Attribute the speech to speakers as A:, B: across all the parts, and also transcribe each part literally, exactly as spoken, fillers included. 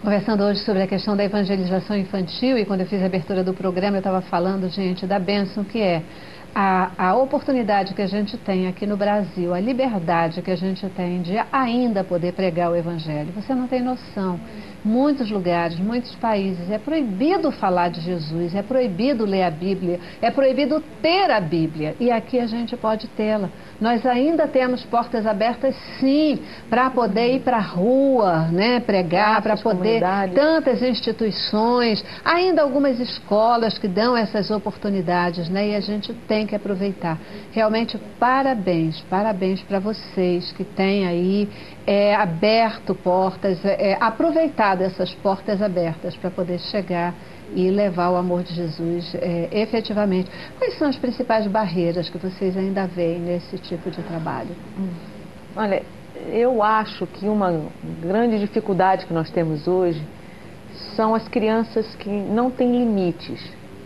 A: conversando hoje sobre a questão da evangelização infantil e quando eu fiz a abertura do programa eu estava falando, gente, da bênção que é a, a oportunidade que a gente tem aqui no Brasil, a liberdade que a gente tem de ainda poder pregar o evangelho. Você não tem noção. Muitos lugares, muitos países, é proibido falar de Jesus, é proibido ler a Bíblia, é proibido ter a Bíblia. E aqui a gente pode tê-la. Nós ainda temos portas abertas, sim, para poder ir para a rua, né, pregar, para poder... Tantas instituições, ainda algumas escolas que dão essas oportunidades, né, e a gente tem que aproveitar. Realmente, parabéns, parabéns para vocês que têm aí é, aberto portas, é, aproveitado essas portas abertas para poder chegar e levar o amor de Jesus é, efetivamente. Quais são as principais barreiras que vocês ainda veem nesse tipo de trabalho?
B: Hum. Olha, eu acho que uma grande dificuldade que nós temos hoje são as crianças que não têm limites.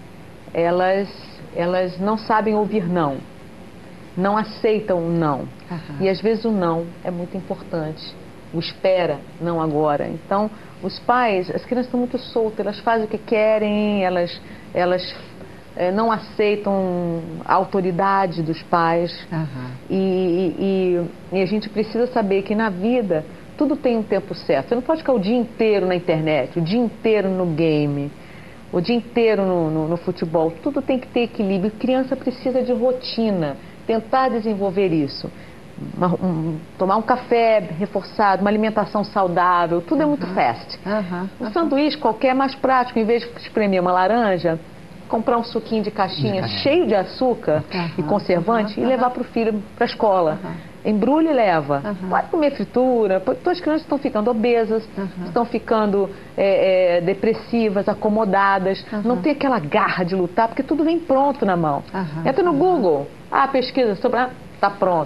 B: Elas, elas não sabem ouvir não, não aceitam o não. Aham. E às vezes o não é muito importante. O espera, não agora. Então, os pais, as crianças estão muito soltas, elas fazem o que querem, elas, elas é, não aceitam a autoridade dos pais. Uhum. E, e, e a gente precisa saber que na vida tudo tem um tempo certo. Você não pode ficar o dia inteiro na internet, o dia inteiro no game, o dia inteiro no, no, no futebol. Tudo tem que ter equilíbrio. Criança precisa de rotina, tentar desenvolver isso. Uma, um, tomar um café reforçado, uma alimentação saudável, tudo uhum. é muito fast. Uhum. Um sanduíche qualquer é mais prático, em vez de espremer uma laranja, comprar um suquinho de caixinha de cheio de açúcar uhum. e conservante uhum. e levar para o filho para a escola. Uhum. Embrulha e leva. Uhum. Pode comer fritura, todas as crianças estão ficando obesas, uhum. estão ficando é, é, depressivas, acomodadas, uhum. não tem aquela garra de lutar, porque tudo vem pronto na mão. Uhum. Entra no uhum. Google, ah, pesquisa sobre... Ah, está pronto.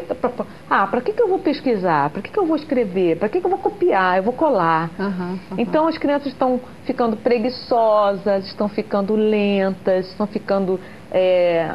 B: Ah, para que, que eu vou pesquisar? Para que, que eu vou escrever? Para que, que eu vou copiar? Eu vou colar. Uhum, uhum. Então as crianças estão ficando preguiçosas, estão ficando lentas, estão ficando é,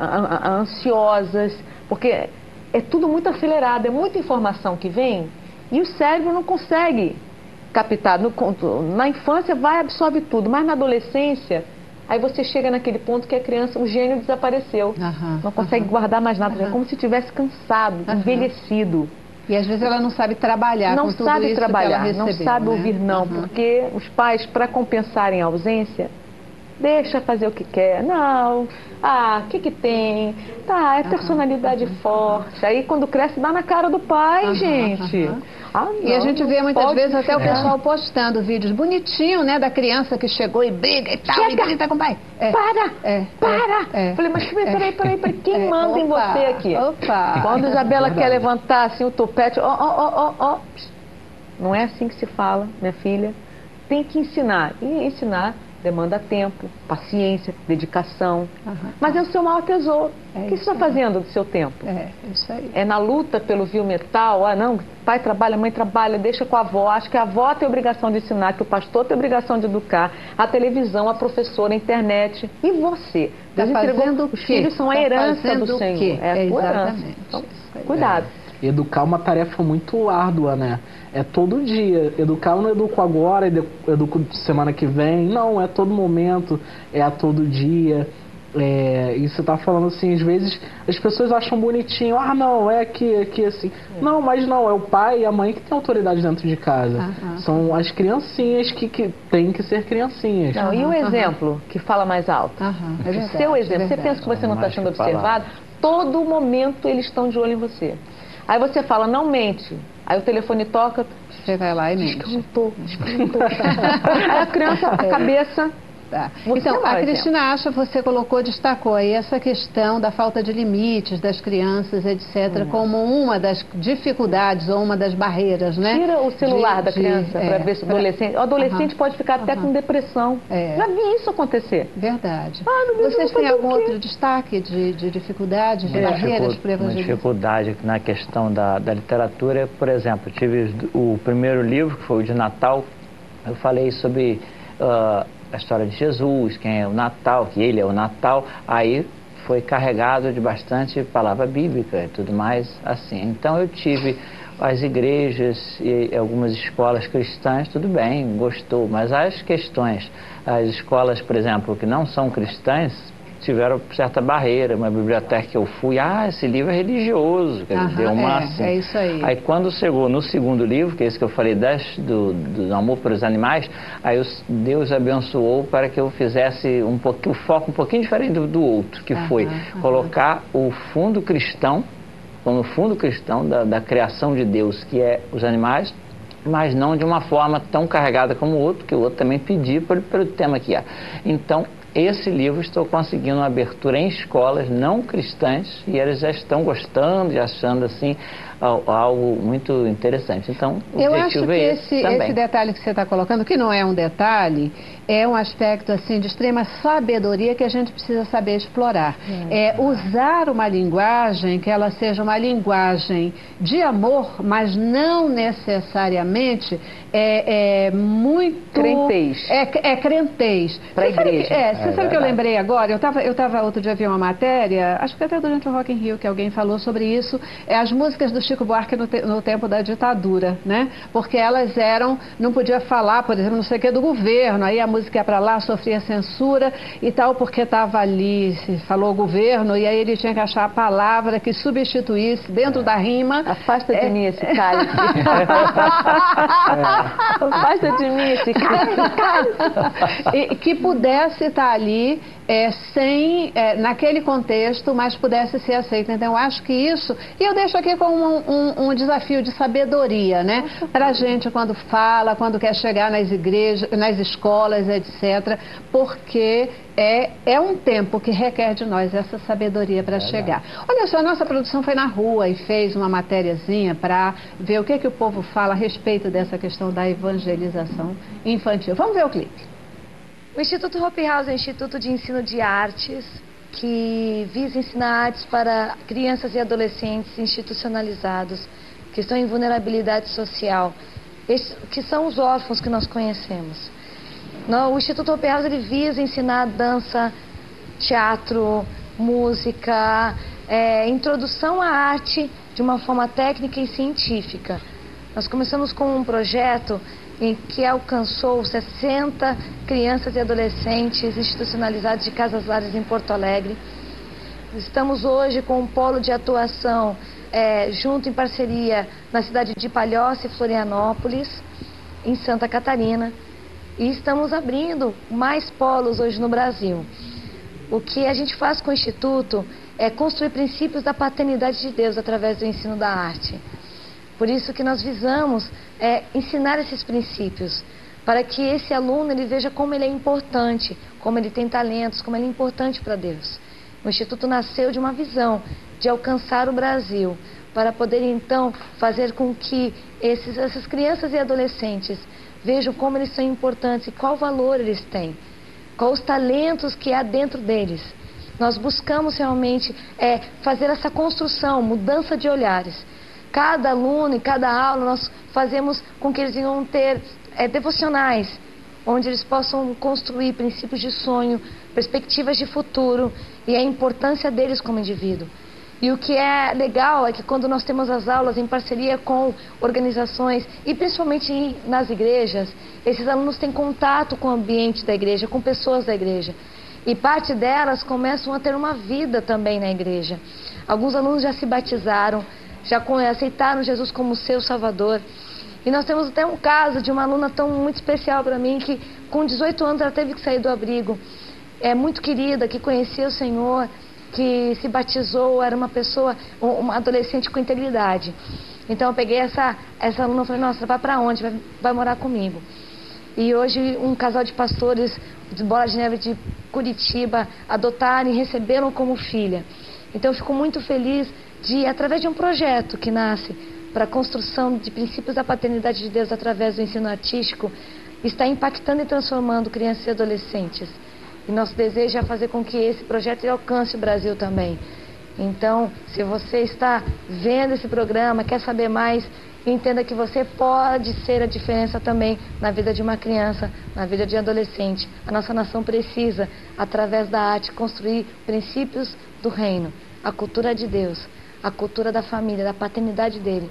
B: ansiosas, porque é tudo muito acelerado, é muita informação que vem e o cérebro não consegue captar. No, na infância vai absorve tudo, mas na adolescência... Aí você chega naquele ponto que a criança, o gênio desapareceu. Uhum, não consegue uhum. guardar mais nada, uhum. é como se tivesse cansado, uhum. envelhecido.
A: E às vezes ela não sabe trabalhar
B: não
A: com tudo
B: sabe
A: isso
B: trabalhar,
A: que ela recebeu,
B: não sabe
A: né?
B: ouvir não, uhum. porque os pais, para compensarem a ausência, deixa fazer o que quer. Não, ah, o que que tem? Tá, é personalidade uhum. forte. Aí quando cresce dá na cara do pai, uhum, gente. Uhum. Ah, não,
A: e a gente vê muitas vezes até o
B: é.
A: pessoal postando vídeos bonitinhos, né, da criança que chegou e briga e tal,
B: Chega.
A: e grita com o pai. É.
B: Para!
A: É.
B: Para!
A: É.
B: Falei, mas peraí, peraí, peraí, quem é. manda opa. em você aqui?
A: Opa.
B: Quando a Isabela quer levantar assim o topete, ó, ó, ó, ó, ó. Não é assim que se fala, minha filha. Tem que ensinar. E ensinar demanda tempo, paciência, dedicação. Uhum. Mas é o seu maior tesouro. É o que você está fazendo do seu tempo?
A: É, isso aí.
B: É na luta pelo viu metal, ah não, pai trabalha, mãe trabalha, deixa com a avó. Acho que a avó tem a obrigação de ensinar, que o pastor tem a obrigação de educar, a televisão, a professora, a internet. E você?
A: Está fazendo o quê?
B: Os filhos são a
A: tá
B: herança do Senhor.
A: Quê?
B: É a
A: é
B: tua
A: exatamente.
B: herança. Então, cuidado.
C: É. Educar é uma tarefa muito árdua, né? É todo dia. Educar eu não educo agora, educo semana que vem. Não, é todo momento, é a todo dia. É, e você tá falando assim, às vezes as pessoas acham bonitinho, ah não, é aqui, aqui assim. É. Não, mas não, é o pai e a mãe que tem autoridade dentro de casa. Uh-huh. São as criancinhas que, que têm que ser criancinhas.
B: Não, e o exemplo uh-huh. que fala mais alto?
A: Uh-huh. É verdade,
B: seu exemplo,
A: é
B: você pensa que você não está sendo observado,
C: falar.
B: Todo momento eles estão de olho em você. Aí você fala, não mente. Aí o telefone toca,
A: você vai lá e mente.
B: Diz que eu não tô, diz que eu não tô. Aí a criança, a cabeça...
A: Tá. Então, a Cristina Acha, você colocou, destacou aí essa questão da falta de limites das crianças, etcétera, hum. como uma das dificuldades ou uma das barreiras, né?
B: Tira o celular de, da criança para
A: é,
B: ver se o adolescente... O adolescente uhum. pode ficar até uhum. com depressão.
A: É.
B: Já vi isso acontecer.
A: Verdade.
B: Ah, meu Deus,
A: vocês têm algum outro destaque de, de dificuldades, de
D: uma
A: barreiras para o evangelismo?
D: Uma dificuldade na questão da, da literatura, por exemplo, tive o primeiro livro, que foi o de Natal, eu falei sobre... Uh, a história de Jesus, quem é o Natal, que ele é o Natal, aí foi carregado de bastante palavra bíblica e tudo mais assim. Então eu tive as igrejas e algumas escolas cristãs, tudo bem, gostou, mas as questões, as escolas, por exemplo, que não são cristãs, tiveram certa barreira. Uma biblioteca que eu fui, ah, esse livro é religioso, quer dizer, deu uma
A: é,
D: assim.
A: é isso aí.
D: Aí quando chegou no segundo livro, que é esse que eu falei, das, do, do amor pelos animais, aí os, Deus abençoou para que eu fizesse um pouquinho, o foco um pouquinho diferente do, do outro, que
A: Aham,
D: foi
A: aham.
D: colocar o fundo cristão, como fundo cristão da, da criação de Deus, que é os animais, mas não de uma forma tão carregada como o outro, que o outro também pediu pelo, pelo tema que é. Então, esse livro estou conseguindo uma abertura em escolas não cristãs e eles já estão gostando e achando assim algo muito interessante. Então, o
A: eu
D: objetivo
A: acho que
D: é
A: esse,
D: esse também.
A: esse detalhe que você está colocando, que não é um detalhe, é um aspecto assim de extrema sabedoria que a gente precisa saber explorar. É, é usar uma linguagem que ela seja uma linguagem de amor, mas não necessariamente é, é muito...
B: Crentez.
A: É, é crentez.
B: Para a igreja.
A: Que, é, você
D: É
A: sabe o que eu
D: verdade.
A: lembrei agora? Eu estava eu tava outro dia vi uma matéria, acho que até durante o Rock in Rio, que alguém falou sobre isso, é as músicas do Chico Buarque no, te, no tempo da ditadura, né? Porque elas eram, não podia falar, por exemplo, não sei o que, do governo, aí a música ia para lá, sofria censura e tal, porque estava ali, se falou governo, e aí ele tinha que achar a palavra que substituísse dentro da rima.
B: Afasta de
A: É,
B: mim esse cálice. Afasta de mim esse cálice.
A: e, que pudesse estar ali é, sem, é, naquele contexto, mas pudesse ser aceito. Então, eu acho que isso, e eu deixo aqui como um, um, um desafio de sabedoria, né? Para a gente quando fala, quando quer chegar nas igrejas, nas escolas, etcétera, porque é, é um tempo que requer de nós essa sabedoria para chegar. Olha só, a nossa produção foi na rua e fez uma matériazinha para ver o que, que o povo fala a respeito dessa questão da evangelização infantil. Vamos ver o clipe.
E: O Instituto Hope House é um instituto de ensino de artes que visa ensinar artes para crianças e adolescentes institucionalizados que estão em vulnerabilidade social, esses, que são os órfãos que nós conhecemos. No, o Instituto Hope House ele visa ensinar dança, teatro, música, é, introdução à arte de uma forma técnica e científica. Nós começamos com um projeto em que alcançou sessenta crianças e adolescentes institucionalizados de casas lares em Porto Alegre. Estamos hoje com um polo de atuação é, junto em parceria na cidade de Palhoça e Florianópolis, em Santa Catarina, e estamos abrindo mais polos hoje no Brasil. O que a gente faz com o Instituto é construir princípios da paternidade de Deus através do ensino da arte. Por isso que nós visamos é, ensinar esses princípios, para que esse aluno ele veja como ele é importante, como ele tem talentos, como ele é importante para Deus. O Instituto nasceu de uma visão de alcançar o Brasil, para poder então fazer com que esses, essas crianças e adolescentes vejam como eles são importantes e qual valor eles têm, quais os talentos que há dentro deles. Nós buscamos realmente é, fazer essa construção, mudança de olhares. Cada aluno e cada aula nós fazemos com que eles venham ter é, devocionais, onde eles possam construir princípios de sonho, perspectivas de futuro e a importância deles como indivíduo. E o que é legal é que quando nós temos as aulas em parceria com organizações e principalmente em, nas igrejas, esses alunos têm contato com o ambiente da igreja, com pessoas da igreja. E parte delas começam a ter uma vida também na igreja. Alguns alunos já se batizaram, já aceitaram Jesus como seu Salvador. E nós temos até um caso de uma aluna tão muito especial para mim, que com dezoito anos ela teve que sair do abrigo. É muito querida, que conhecia o Senhor, que se batizou, era uma pessoa, uma adolescente com integridade. Então eu peguei essa, essa aluna e falei, nossa, vai para onde? Vai, vai morar comigo. E hoje um casal de pastores de Bola de Neve de Curitiba adotaram e receberam como filha. Então eu fico muito feliz de, através de um projeto que nasce para a construção de princípios da paternidade de Deus através do ensino artístico, está impactando e transformando crianças e adolescentes. E nosso desejo é fazer com que esse projeto alcance o Brasil também. Então, se você está vendo esse programa, quer saber mais, entenda que você pode ser a diferença também na vida de uma criança, na vida de um adolescente. A nossa nação precisa, através da arte, construir princípios do reino, a cultura de Deus, a cultura da família, da paternidade dele,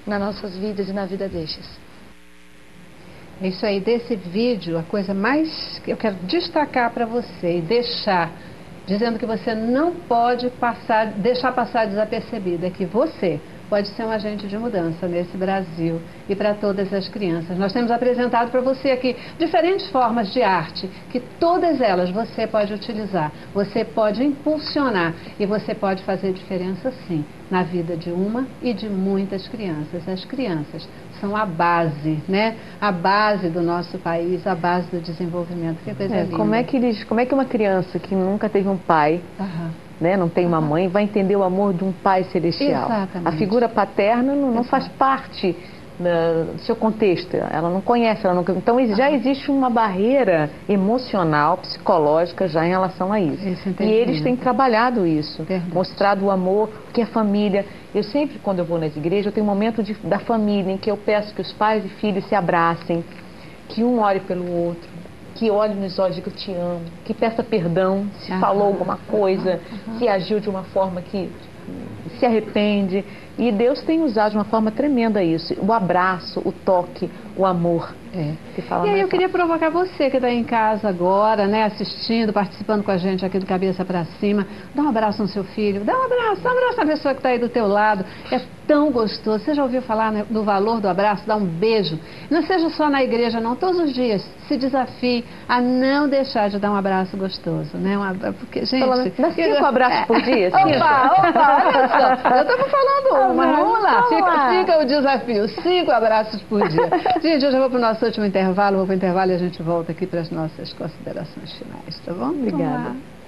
E: nas nossas vidas e na vida destes.
A: É isso aí, desse vídeo, a coisa mais que eu quero destacar para você e deixar, dizendo que você não pode passar, deixar passar desapercebido, é que você pode ser um agente de mudança nesse Brasil e para todas as crianças. Nós temos apresentado para você aqui diferentes formas de arte, que todas elas você pode utilizar, você pode impulsionar e você pode fazer diferença sim, na vida de uma e de muitas crianças. As crianças são a base, né? A base do nosso país, a base do desenvolvimento. Que coisa
B: é,
A: linda.
B: Como é que eles, como é que uma criança que nunca teve um pai,
A: Aham.
B: né, não tem uma mãe, vai entender o amor de um pai celestial?
A: Exatamente.
B: A figura paterna não, não faz
A: Exato.
B: parte da, do seu contexto, ela não conhece, ela nunca, então já existe uma barreira emocional, psicológica já em relação a isso.
A: Esse
B: E eles têm trabalhado isso,
A: Verdade.
B: mostrado o amor, que é família. Eu sempre, quando eu vou nas igrejas, eu tenho um momento de, da família em que eu peço que os pais e filhos se abracem, que um ore pelo outro, que olhe nos olhos e que eu te amo, que peça perdão se
A: Aham.
B: falou alguma coisa,
A: Aham.
B: se agiu de uma forma que se arrepende. E Deus tem usado de uma forma tremenda isso, o abraço, o toque, o amor.
A: É.
B: Que fala
A: E aí
B: mais
A: eu queria
B: alto.
A: provocar você que está em casa agora, né, assistindo, participando com a gente aqui do Cabeça para Cima. Dá um abraço no seu filho, dá um abraço, dá um abraço na pessoa que está aí do teu lado. É tão gostoso. Você já ouviu falar, né, do valor do abraço? Dá um beijo. Não seja só na igreja, não. Todos os dias se desafie a não deixar de dar um abraço gostoso, né? Um abra... Porque, gente...
B: Pelo menos dá cinco abraços por dia, cinco.
A: Opa, opa, olha só. Eu estava falando uma, vamos lá.
B: Vamos lá.
A: Fica, fica o desafio, cinco abraços por dia. Gente, eu já vou para o nosso último intervalo, vou para o intervalo e a gente volta aqui para as nossas considerações finais, tá bom?
B: Obrigada.
A: Vamos lá.